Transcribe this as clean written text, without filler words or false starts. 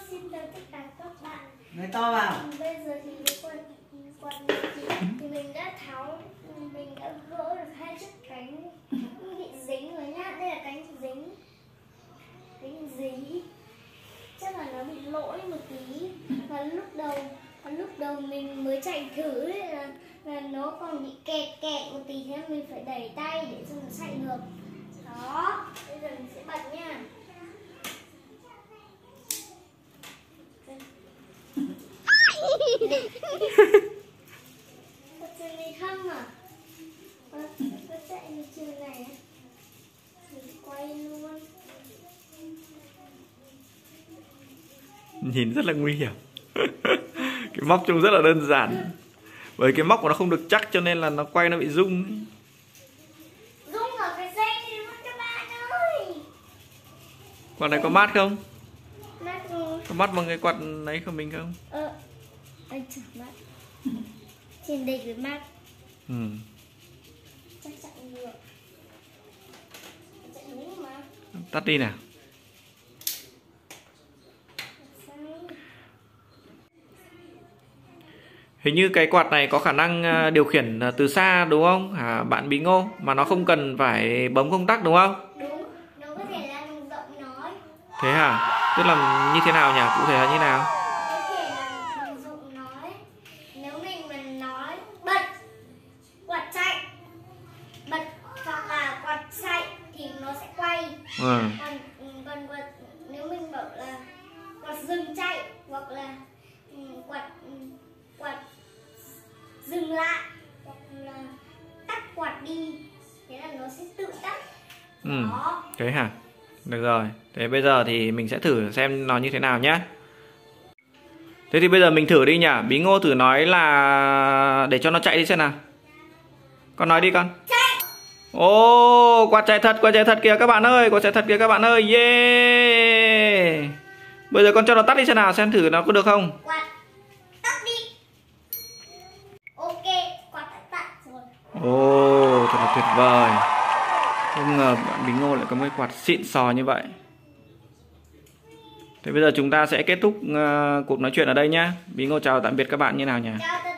Xin chào tất cả các bạn. Nói to vào. Bây giờ thì quạt thì mình đã tháo, mình đã gỡ được hai chiếc cánh bị dính rồi nhá. Đây là cánh dính, cánh dính. Chắc là nó bị lỗi một tí. Và lúc đầu mình mới chạy thử ấy là nó còn bị kẹt một tí, thế mình phải đẩy tay để cho nó chạy được. Đó, bây giờ mình sẽ bật nha. Bật trường này không à? Bật chạy vào trường này. Mình quay luôn. Nhìn rất là nguy hiểm. Cái móc trông rất là đơn giản. Bởi cái móc của nó không được chắc cho nên là nó quay nó bị rung. Rung ở cái dây này luôn các bạn ơi. Quạt này có mát không? Mát rồi. Có mát bằng cái quạt này của mình không? Anh chẳng mát. Trên đây cái mát. Chắc chạy được. Chạy đúng mà. Tắt đi nào. Hình như cái quạt này có khả năng điều khiển từ xa đúng không hả bạn Bí Ngô? Mà nó không cần phải bấm công tắc đúng không? Đúng, nó có thể là mình giọng nói. Thế hả? Tức là như thế nào nhỉ? Cụ thể là như nào? Có thể là bằng giọng nói. Nếu mình nói bật quạt chạy, bật hoặc là quạt chạy thì nó sẽ quay. Còn quạt, nếu mình bảo là quạt dừng chạy hoặc là quạt dừng lại hoặc là tắt quạt đi, thế là nó sẽ tự tắt. Đó. Thế hả? Được rồi. Thế bây giờ thì mình sẽ thử xem nó như thế nào nhé. Thế thì bây giờ mình thử đi nhỉ. Bí Ngô thử nói là để cho nó chạy đi xem nào. Con nói đi con. Chạy. Ồ, quạt chạy thật kìa các bạn ơi, quạt chạy thật kìa các bạn ơi. Yeah. Bây giờ con cho nó tắt đi xem nào, xem thử nó có được không. Quạt tắt đi. Ok, quạt đã tắt rồi. Ồ, thật là tuyệt vời. Không ngờ bạn Bí Ngô lại có một cái quạt xịn sò như vậy. Thế bây giờ chúng ta sẽ kết thúc cuộc nói chuyện ở đây nhá. Bí Ngô chào tạm biệt các bạn như nào nhỉ? Chào tất